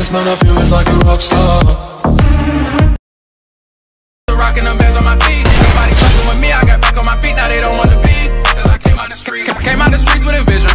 man, I feel it's like a rock star. Rocking them bands on my feet. Nobody fucking with me, I got back on my feet, now they don't wanna be. Cause I came out the streets. Came out the streets with a vision.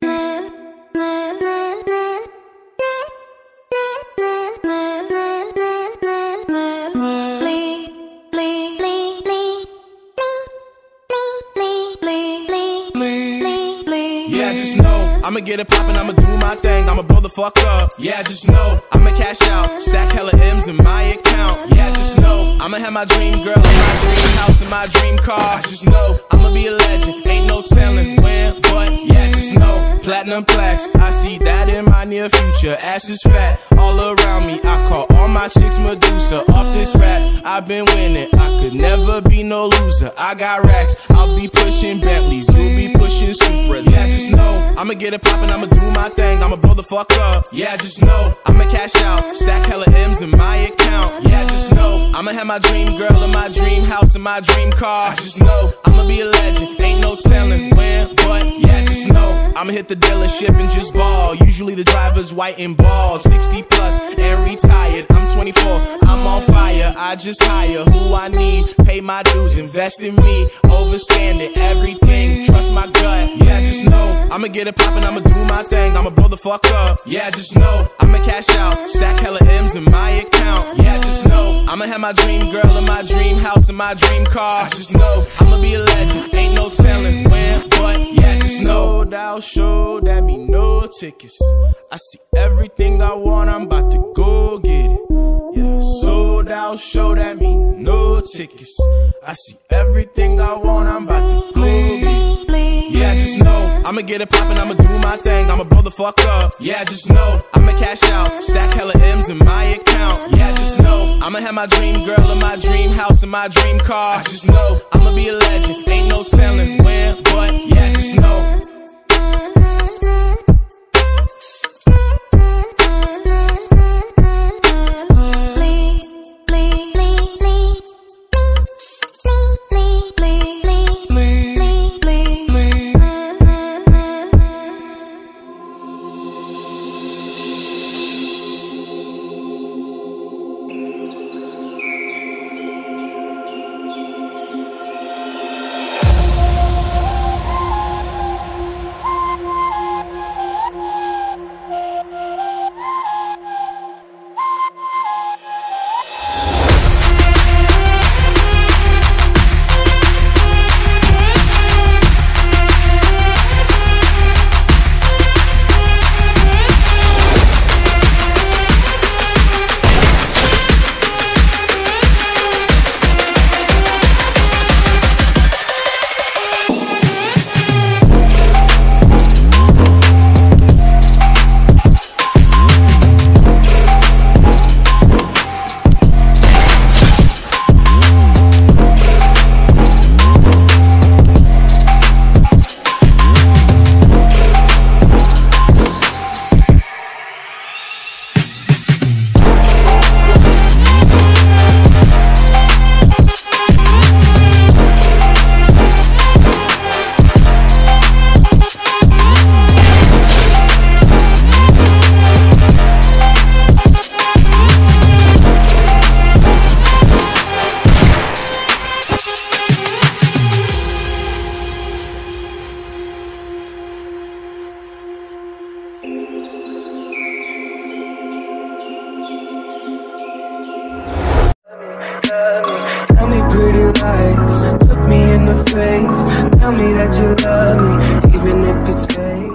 Yeah, just know I'ma get it poppin', I'ma do my thing, I'ma blow the fuck up. Yeah, just know I'ma cash out, stack hella M's in my account. Yeah, just know I'ma have my dream girl in my dream house and my dream car. Just know I'ma be a legend, ain't no telling when, but yeah, just know platinum plaques, I see that in my near future. Ass is fat all around me, I call all my chicks Medusa. Off this rap, I've been winning, I could never be no loser. I got racks, I'll be pushing Bentleys, you'll be pushing Supras. Yeah, just know I'ma get it poppin', I'ma do my thing, I'ma blow the fuck up. Yeah, just know I'ma cash out, stack hella M's in my account. Yeah, just know I'ma have my dream girl in my dream house and my dream car. Just know I'ma be a legend, ain't no telling when, but yeah, just know I'ma hit the dealership and just ball. Usually the driver's white and bald, 60 plus and retired. I'm 24, I'm on fire, I just hire who I need, pay my dues, invest in me, overstanding everything, trust my gut. Yeah, just know I'ma get it poppin', I'ma do my thing, I'ma blow the fuck up. Yeah, just know I'ma cash out, stack hella M's in my account. Yeah, just know I'ma have my dream girl in my dream house and my dream car. Just know I'ma be a legend, ain't no telling when, but yeah, just know sold out show, that mean no tickets. I see everything I want, I'm about to go get it. Yeah, sold out show, that mean no tickets. I see everything I want, I'm about to go get it. Yeah, just know I'ma get it poppin', I'ma do my thing, I'ma blow the fuck up. Yeah, just know I'ma cash out, stack hella M's in my account. Yeah, just know I'ma have my dream girl in my dream house and my dream car. Just know I'ma be a legend, ain't no telling when, but yeah, just know. Tell me pretty lies, look me in the face. Tell me that you love me, even if it's fake.